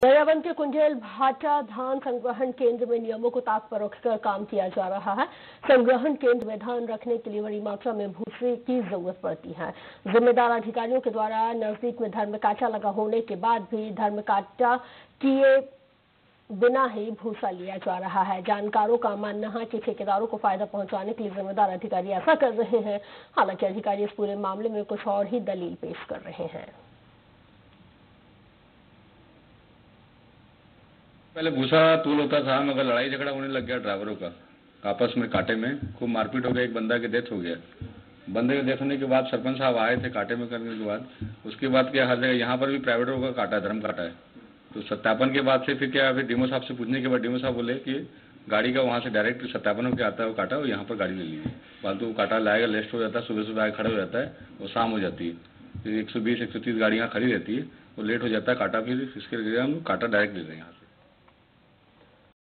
दरियाबंद के कुंडेल भाटा धान संग्रहण केंद्र में नियमों को ताक पर रखकर काम किया जा रहा है। संग्रहण केंद्र में धान रखने के लिए बड़ी मात्रा में भूसे की जरूरत पड़ती है। जिम्मेदार अधिकारियों के द्वारा नजदीक में धर्म कांटा लगा होने के बाद भी धर्म कांटा किए बिना ही भूसा लिया जा रहा है। जानकारों का मानना है कि ठेकेदारों को फायदा पहुंचाने के लिए जिम्मेदार अधिकारी ऐसा कर रहे हैं। हालांकि अधिकारी इस पूरे मामले में कुछ और ही दलील पेश कर रहे हैं। पहले भूसा तूल होता था, मगर लड़ाई झगड़ा होने लग गया ड्राइवरों का आपस में। कांटे में खूब मारपीट हो गया, एक बंदा की डेथ हो गया। बंदे के डेथ होने के बाद सरपंच साहब आए थे कांटे में करने के बाद। उसके बाद क्या हर जगह यहाँ पर भी प्राइवेटों का काटा है, धर्म काटा है। तो सत्यापन के बाद से फिर क्या, फिर डीमो साहब से पूछने के बाद डीमो साहब बोले कि गाड़ी का वहाँ से डायरेक्ट सत्यापन होकर आता है वो काटा, और यहाँ पर गाड़ी ले लीजिए। फालतू काटा लाएगा, लेस्ट हो जाता है, सुबह सुबह आगे खड़ा हो जाता है, वो शाम हो जाती है। फिर 120-130 गाड़ियाँ खड़ी रहती है, वो लेट हो जाता है काटा। फिर इसके लिए हम काटा डायरेक्ट ले रहे हैं यहाँ।